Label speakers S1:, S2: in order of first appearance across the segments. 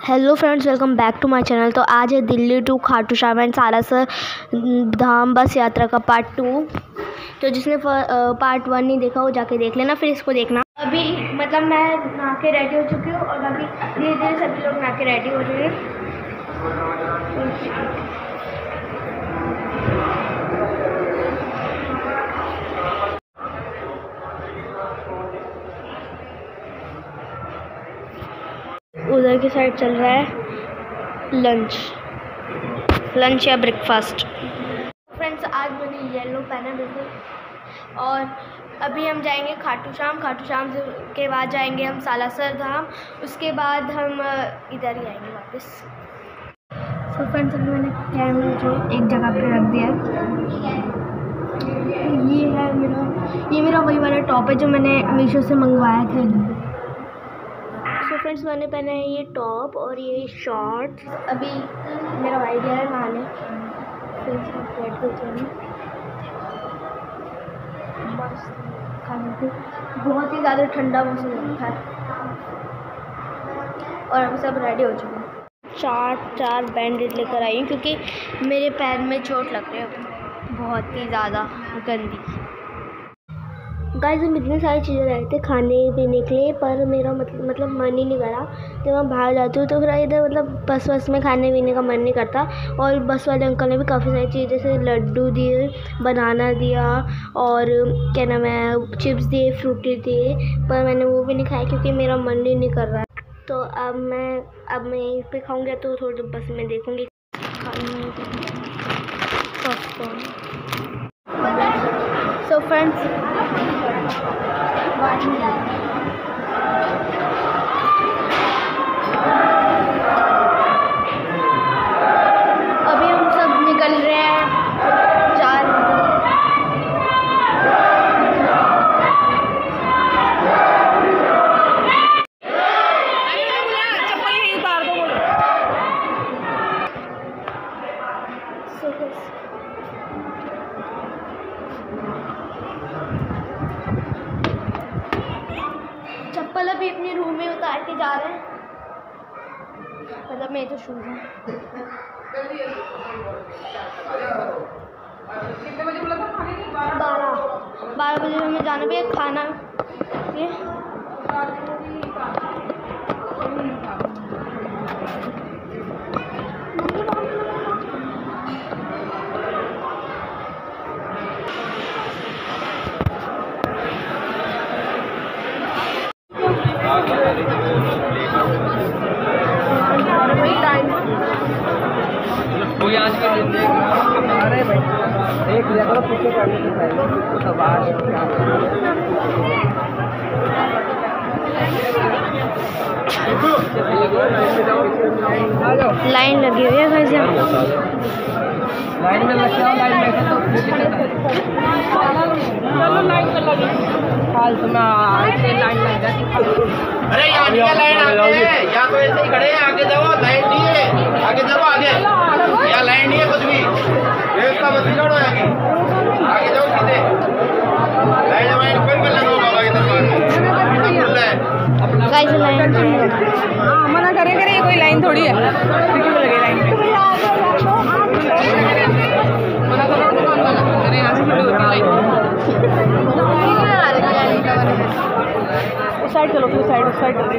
S1: Hello friends, welcome back to my channel. तो आज है Delhi to Khatu Shyam and Salasar Dham bus यात्रा का पार्ट 2। तो जिसने पार्ट 1 नहीं देखा वो जाके देख लेना, फिर इसको देखना। अभी मतलब मैं नहा के रेडी हो चुकी हूँ और अभी धीरे धीरे सभी लोग नहा के रेडी हो रहे हैं। उधर की साइड चल रहा है लंच या ब्रेकफास्ट। फ्रेंड्स, आज मैंने येलो पहना बिल्कुल। और अभी हम जाएंगे खाटू श्याम के बाद जाएंगे हम सालासर धाम, उसके बाद हम इधर ही आएंगे वापस। तो फ्रेंड्स, अभी मैंने कैमरा जो एक जगह पे रख दिया है। ये मेरा वही वाला टॉप है जो मैंने मीशो से मंगवाया था। तो फ्रेंड्स, मैंने पहना है ये टॉप और ये शॉर्ट्स। अभी मेरा भाई गया है नहाने, फिर बैठ कर बस खाने को। बहुत ही ज़्यादा ठंडा मौसम था और अभी सब रेडी हो चुके हैं। चार बैंडेड लेकर आई हूँ क्योंकि मेरे पैर में चोट लग रही है बहुत ही ज़्यादा गंदी। गाइस, हम इतनी सारी चीज़ें रहे थे खाने पीने के लिए, पर मेरा मतलब मन ही नहीं करा। जब मैं बाहर जाती हूँ तो फिर इधर मतलब बस में खाने पीने का मन नहीं करता। और बस वाले अंकल ने भी काफ़ी सारी चीज़ें जैसे लड्डू दिए, बनाना दिया और क्या नाम है चिप्स दिए, फ्रूटी दिए, पर मैंने वो भी नहीं खाया क्योंकि मेरा मन ही नहीं कर रहा है। तो अब मैं यहीं पे खाऊँगी, तो थोड़ी देर बस में देखूँगी सो फ्रेंड्स, अभी हम सब निकल रहे हैं। चप्पल अभी अपने रूम में उतार के जा रहे हैं, मतलब मेरे तो शूज हैं। 12 बजे हमें जाना भी है खाना ये।
S2: कोई आज के लिए अरे भाई एक लिया करो पीछे करने से पहले तो बाहर
S1: लाइन लगी हुई है घर से।
S2: लाइन में लग जाओ, लाइन में तो चलो लाइन में लगे हाल तो मैं ऐसे लाइन लग जाती।
S3: अरे यार लाइन आगे है या तो ऐसे ही खड़े हैं, आगे जाओ, लाइन नहीं है, आगे जाओ, आगे या लाइन नहीं है कुछ भी, व्यवस्था मत बिगाड़ो, आगे जाओ सीधे। लाइन कोई कर लगा इधर
S1: गाइस, लाइन
S4: हाँ मना करे कोई लाइन थोड़ी है, लगे लाइन में मना करो तो यहाँ से खड़ी होती है लाइन। उस साइड चलो, उस साइड चलो।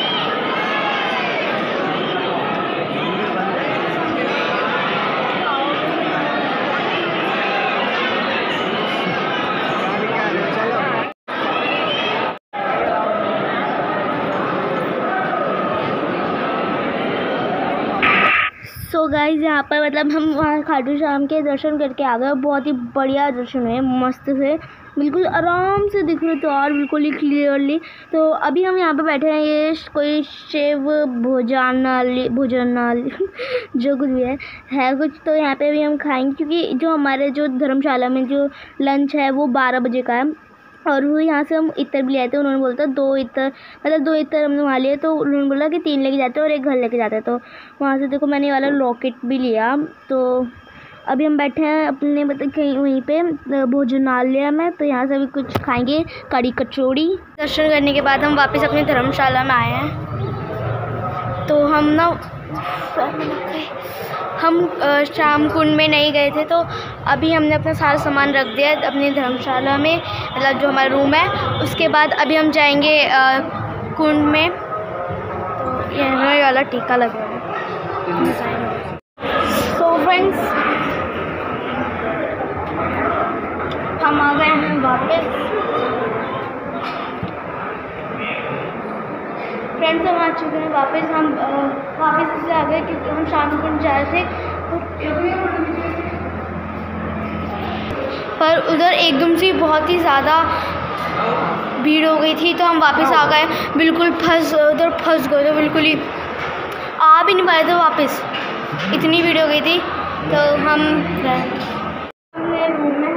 S1: सो गाइस, यहाँ पर मतलब हम वहाँ खाटू श्याम के दर्शन करके आ गए। बहुत ही बढ़िया दर्शन हुए, मस्त से, बिल्कुल आराम से दिख रहे थे और बिल्कुल ही क्लियरली। तो अभी हम यहाँ पे बैठे हैं, ये कोई शिव भोजनालय जो कुछ भी है कुछ। तो यहाँ पे भी हम खाएंगे क्योंकि जो हमारे जो धर्मशाला में जो लंच है वो 12 बजे का है। और वो यहाँ से हम इत्र भी ले आए थे। उन्होंने बोला था 2 इत्र हमने वहाँ लिए, तो उन्होंने बोला कि 3 लेके जाते हैं और 1 घर लेके जाते हैं। तो वहाँ से देखो मैंने ये वाला लॉकेट भी लिया। तो अभी हम बैठे हैं अपने मतलब कहीं वहीं पे भोजनालय में। तो यहाँ से भी कुछ खाएंगे, कड़ी कचौड़ी। दर्शन करने के बाद हम वापस अपनी धर्मशाला में आए हैं। तो हम ना हम शाम कुंड में नहीं गए थे, तो अभी हमने अपना सारा सामान रख दिया है अपनी धर्मशाला में, मतलब जो हमारा रूम है। उसके बाद अभी हम जाएंगे कुंड में। तो ये वाला टीका लगा है। सो फ्रेंड्स, हम आ गए हैं वापस। फ्रेंड्स, हम आ चुके हैं वापस। हम वापस इसलिए आ गए क्योंकि हम शाम को जा रहे थे, पर उधर एकदम से बहुत ही ज़्यादा भीड़ हो गई थी, तो हम वापस आ गए। बिल्कुल उधर फंस गए थे, बिल्कुल ही आ भी नहीं पाए थे वापस, इतनी भीड़ हो गई थी। तो हम अपने रूम में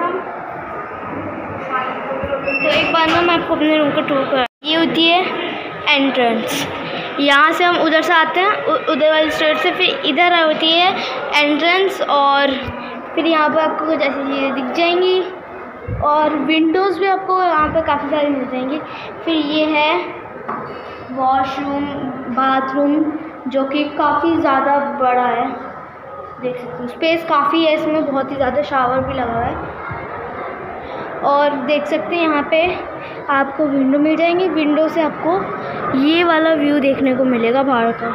S1: तो एक बार ना मैं आपको अपने रूम का टूर कर, ये होती है एंट्रेंस। यहाँ से हम उधर से आते हैं, उधर वाली स्ट्रीट से, फिर इधर होती है एंट्रेंस, और फिर यहाँ पर आपको कुछ ऐसी चीज़ें दिख जाएंगी, और विंडोज़ भी आपको यहाँ पर काफ़ी सारी मिल जाएंगी। फिर ये है वॉशरूम, बाथरूम, जो कि काफ़ी ज़्यादा बड़ा है, देख सकते हो। स्पेस काफ़ी है इसमें, बहुत ही ज़्यादा, शावर भी लगा हुआ है। और देख सकते हैं यहाँ पे आपको विंडो मिल जाएंगी। विंडो से आपको ये वाला व्यू देखने को मिलेगा बाहर का।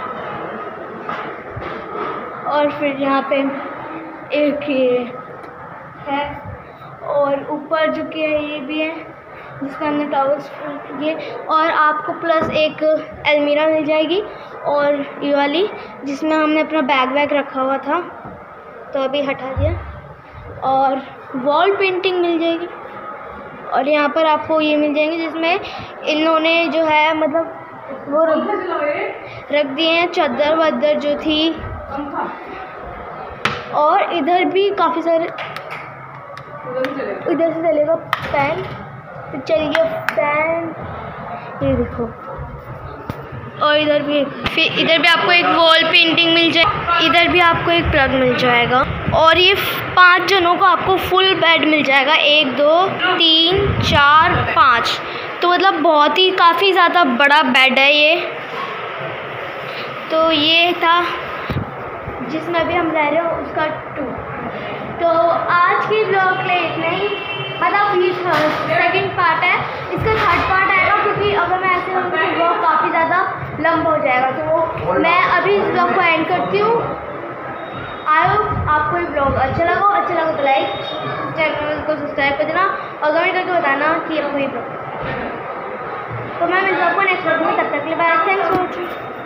S1: और फिर यहाँ पे एक ये है, और ऊपर जो कि है ये भी है, जिसका हमने टॉवल्स ये, और आपको प्लस एक अलमीरा मिल जाएगी, और ये वाली जिसमें हमने अपना बैग रखा हुआ था, तो अभी हटा दिया। और वॉल पेंटिंग मिल जाएगी, और यहाँ पर आपको ये मिल जाएंगे जिसमें इन्होंने जो है मतलब वो रख दिए हैं चादर वादर जो थी। और इधर भी काफ़ी सारे, इधर से चलेगा फैन, तो चलिए फैन, ये देखो। और इधर भी, फिर इधर भी आपको एक वॉल पेंटिंग मिल जाए, इधर भी आपको एक प्लग मिल जाएगा। और ये 5 जनों को आपको फुल बेड मिल जाएगा, 1 2 3 4 5, तो मतलब बहुत ही काफ़ी ज़्यादा बड़ा बेड है ये। तो ये था जिसमें अभी हम रह रहे हो उसका टूर। तो आज की ब्लॉग के लिए इतना ही, मतलब ये सेकंड पार्ट है, इसका थर्ड पार्ट आएगा, क्योंकि अगर मैं ऐसे करूँ तो ब्लॉग काफ़ी ज़्यादा लंबा हो जाएगा। तो मैं अभी इस ब्लॉग को एंड करती हूँ। आई होप आपको ये ब्लॉग अच्छा लगा तो लाइक, चैनल को सब्सक्राइब कर देना, और कमेंट करके बताना कि आपको ये ब्लॉग। तो मैं मिलता हूँ नेक्स्ट ब्लॉग में, तब तक के लिए बाय, थैंक्स फॉर वॉचिंग।